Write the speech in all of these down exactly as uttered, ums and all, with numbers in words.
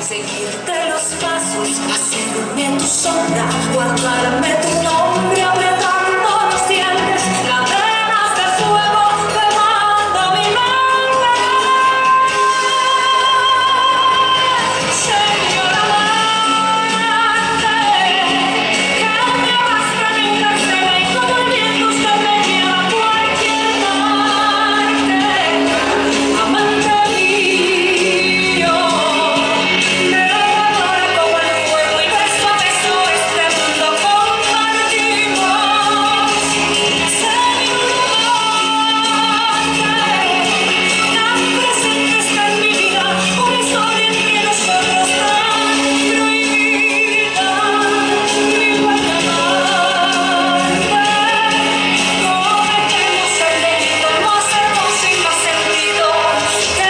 seguirte los pasos, hacerme tu sombra, guardarme tu nombre, apretando los dientes, cadenas de fuego que manda mi mente. Señor amante, que me arrastra, me encarcela y como el viento usted me lleva a cualquier parte. Amante mío, me adora como el fuego y beso a beso este mundo compartimos. Señor amante, tan presente está en mi vida, una historia entre nosotros tan prohibida. Mi buen amante, cometemos el delito más hermoso y más sentido que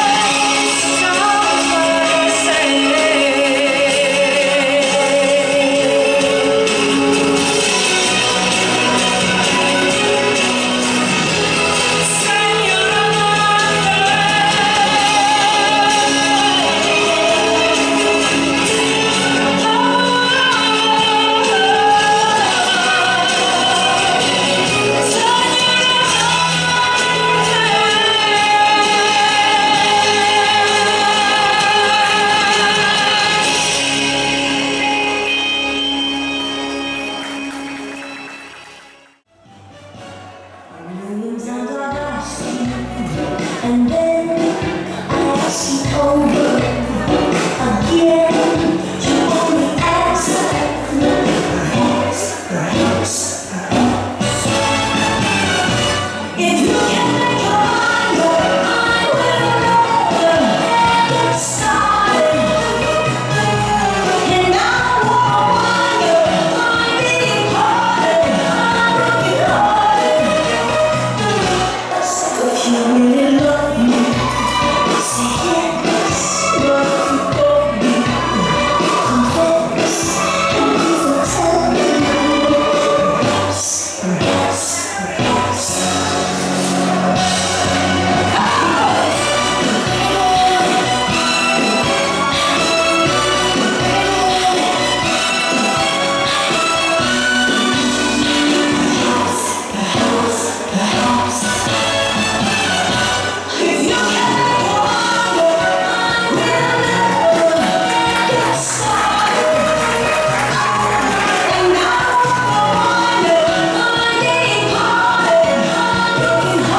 and then I ask you over again. You only answer perhaps, perhaps, perhaps. If you can make your mind up, I will never get started. And I won't wonder why being hearted, I'm broken hearted. So if you really love me, say yes, but if you don't me, confess, and please don't tell me. Perhaps, perhaps, perhaps. If you can wonder, I will never get started. And I wonder why being hearted, I'm broken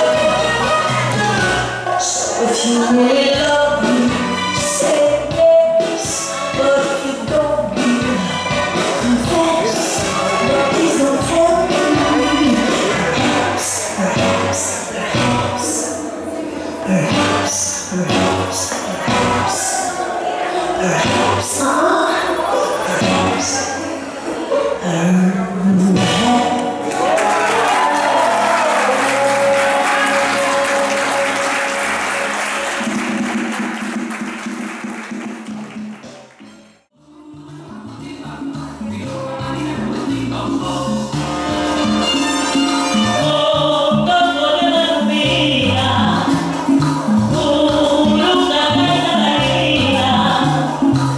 hearted. So if you really love me, say yes, but if you don't me, confess, but please don't tell me. Perhaps, perhaps, perhaps. Perhaps, perhaps, perhaps, perhaps, ah, perhaps, perhaps. Oh,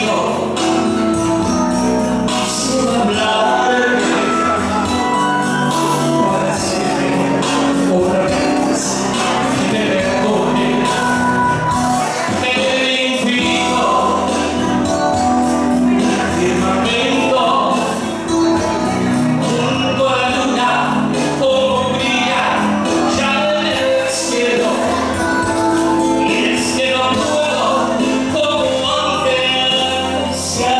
Yeah.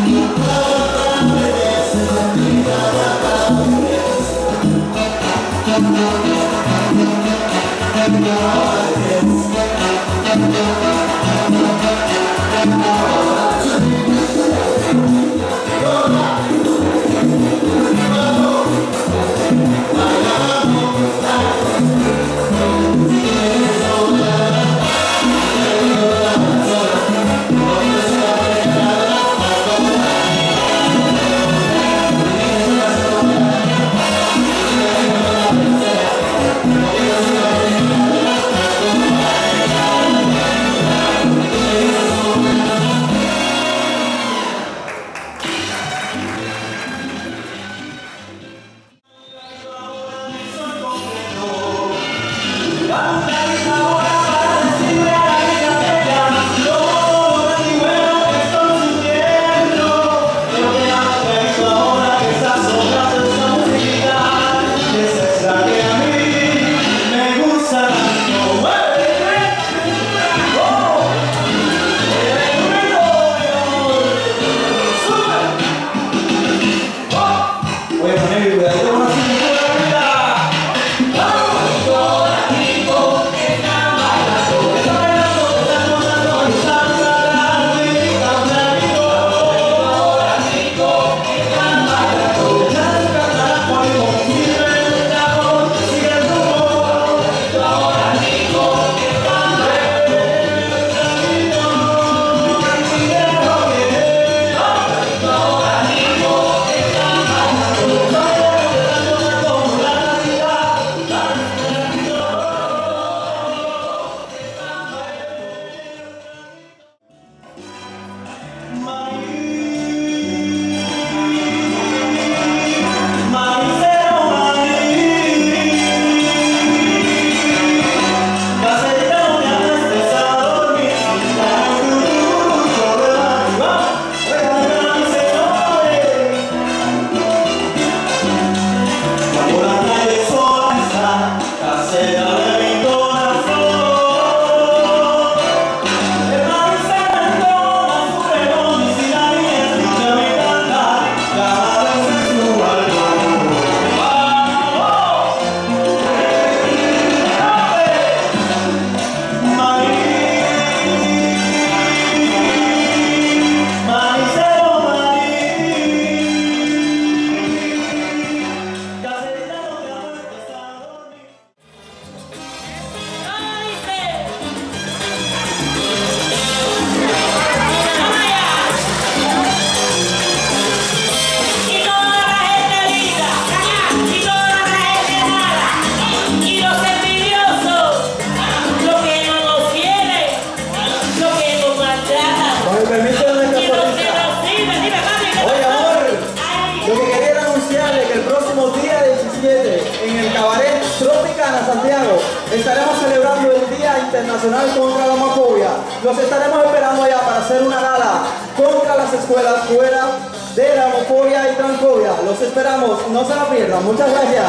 estaremos celebrando el Día Internacional contra la Homofobia. Los estaremos esperando allá para hacer una gala contra las escuelas fuera de la homofobia y transfobia. Los esperamos, no se la pierdan. Muchas gracias.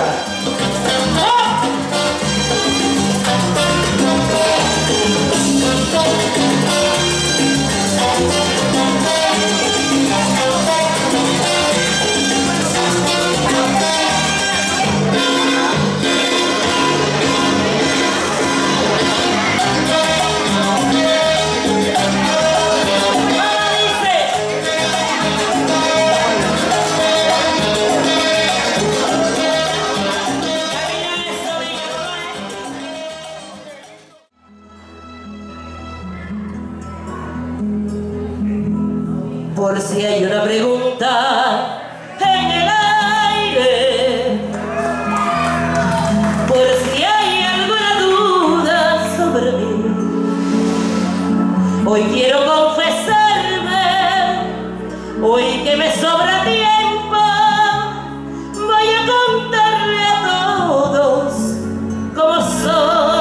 Por si hay una pregunta en el aire, por si hay alguna duda sobre mí, hoy quiero confesarme, hoy que me sobra tiempo, voy a contarle a todos cómo soy.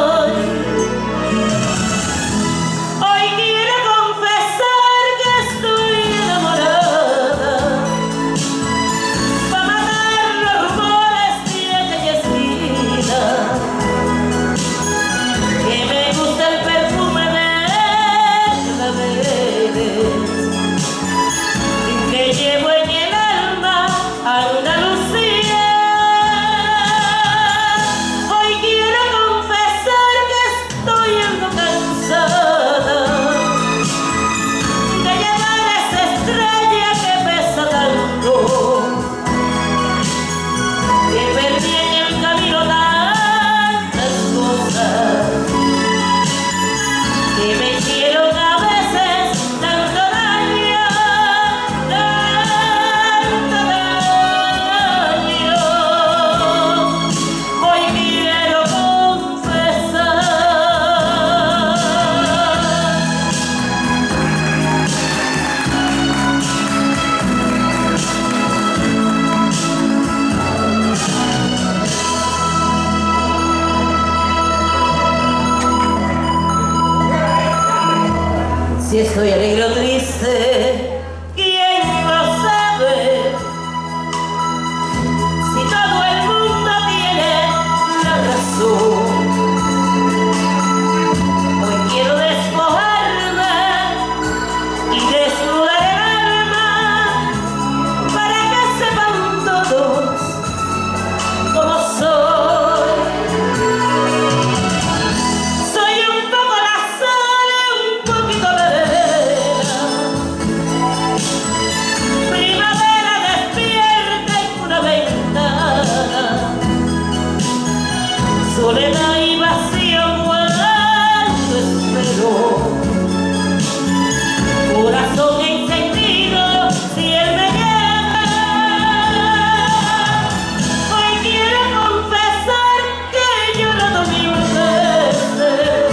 Que estoy alegre o triste, ¿quién lo sabe? Si todo el mundo tiene la razón. Hoy quiero despojarme y desnudar el alma para que sepan todos cómo soy. Soy un poco la sal, un poquito la arena. Primavera despierta en una ventana. Soledad y vacío cuando espero. Corazón encendido si él me llama. Hoy quiero confesar que he llorado mil veces,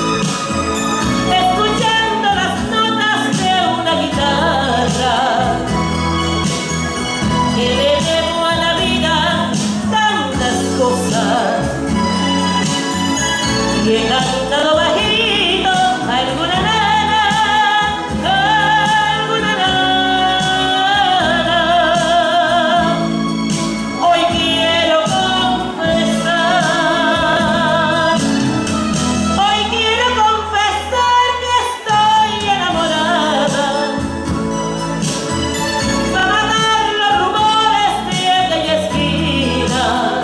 escuchando las notas de una guitarra, que le debo a la vida tantas cosas, y he cantado bajito alguna nada, alguna nada. Hoy quiero confesar, hoy quiero confesar que estoy enamorada, para matar los rumores de aquella esquina,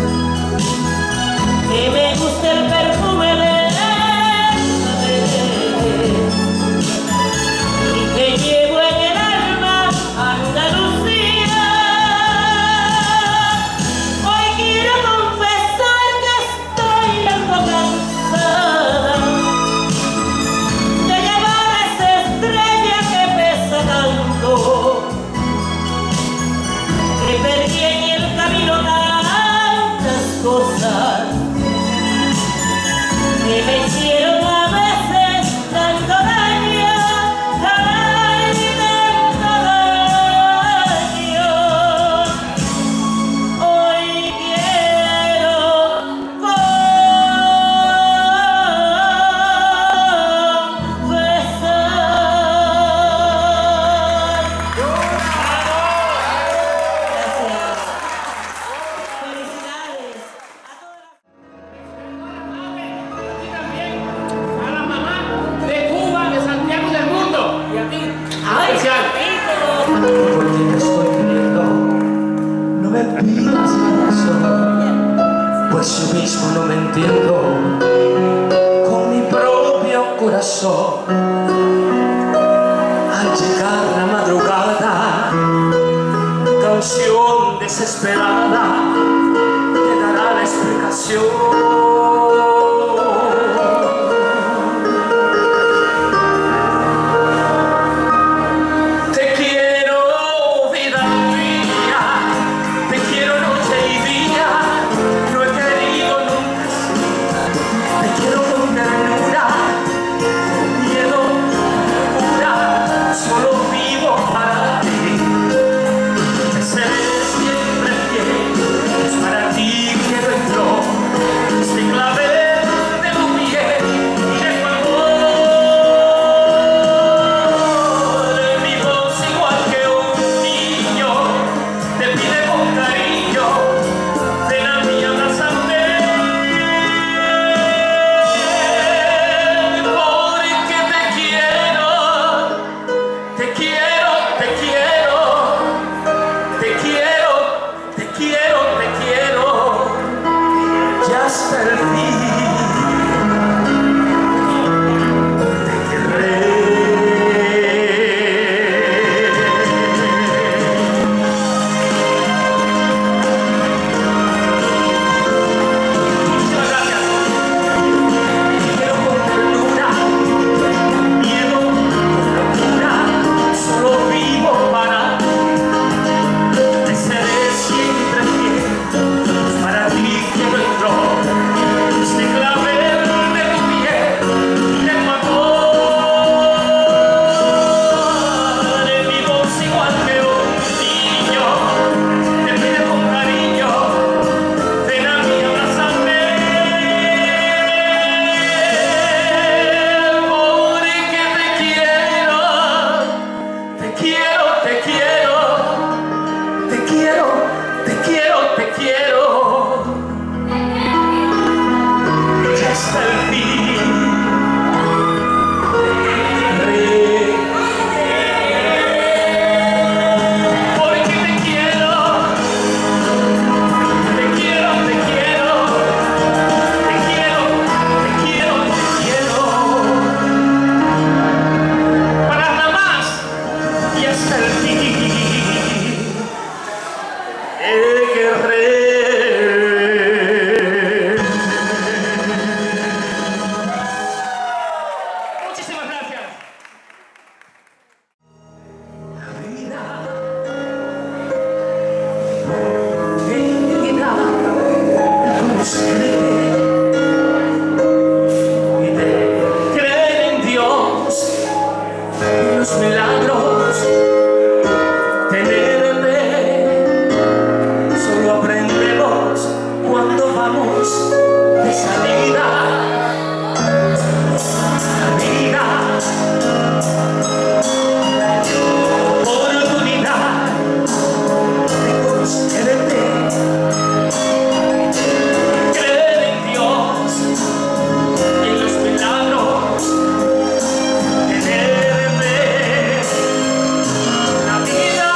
que me gusta el perfume de y que llevo en el alma Andalucía. Hoy quiero confesar que estoy algo cansada de llevar esa estrella que pesa tanto, que perdí en el camino tantas cosas que me hicieron a veces tanto daño, ay, tanto daño. Hoy quiero confesar. Gracias. Felicidades a todas. Y también a la mamá de Cuba, de Santiago del Mundo. Y a ti, Ay, especial. Porque te estoy queriendo, no me pidas razón, pues yo mismo no me entiendo con mi propio corazón. Al llegar la madrugada, canción desesperada te dará la explicación. Te quiero, vida mía, te quiero noche y día, no he querido nunca así. Te quiero con ternura, con miedo, con locura, solo vivo para ti. Te seré siempre fiel, es para ti quiero entrar. hasta el fin. He querré. Muchísimas gracias. La vida, vida, como se cree, y de creer en Dios, en los milagros, tenerle, solo aprendemos cuando vamos de salida. La vida, oportunidad de conocerte, creer en Dios, en los milagros, tenerme. La vida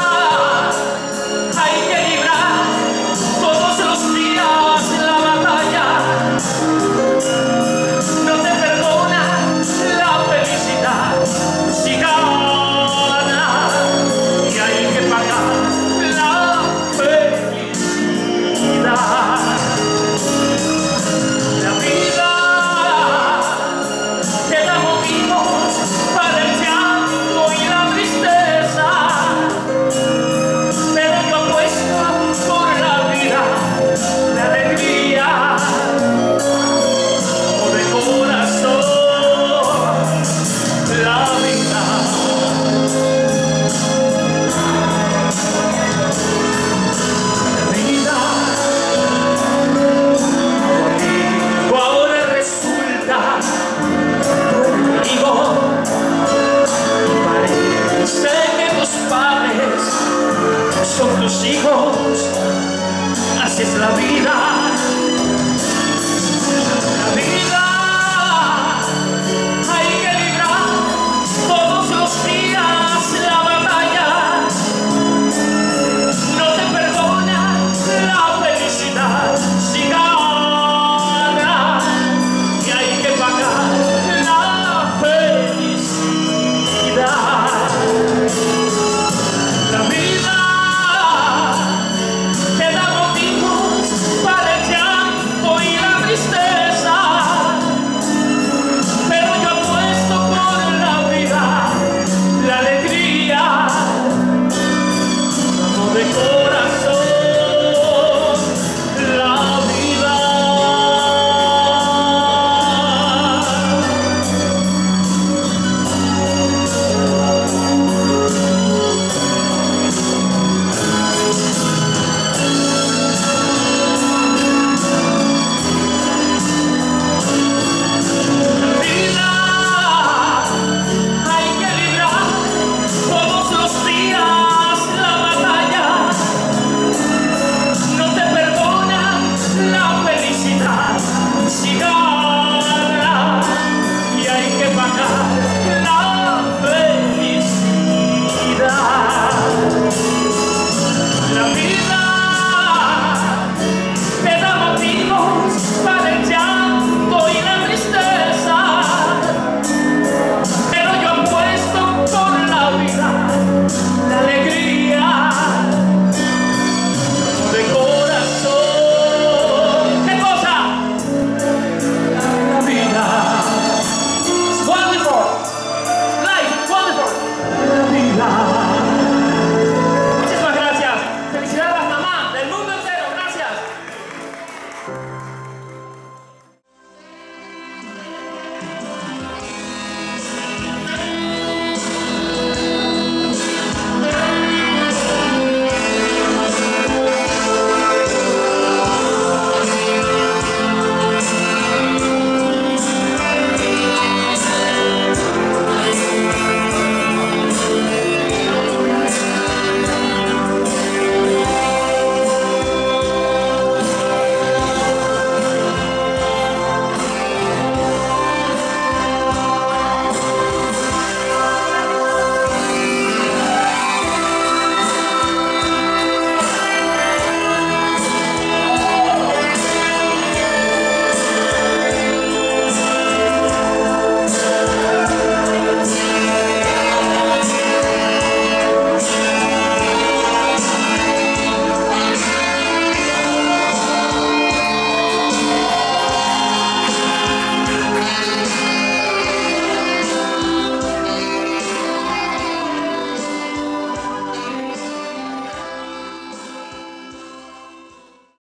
hay que librar todos los días la batalla. No te perdona la felicidad si gana, y hay que pagar la felicidad. La vida te da motivos para el llanto y la tristeza, pero yo apuesto por la vida, la alegría, o de corazón, la vida. La vida conmigo ahora resulta tu enemigo. Parece que tus padres son tus hijos, así es la vida.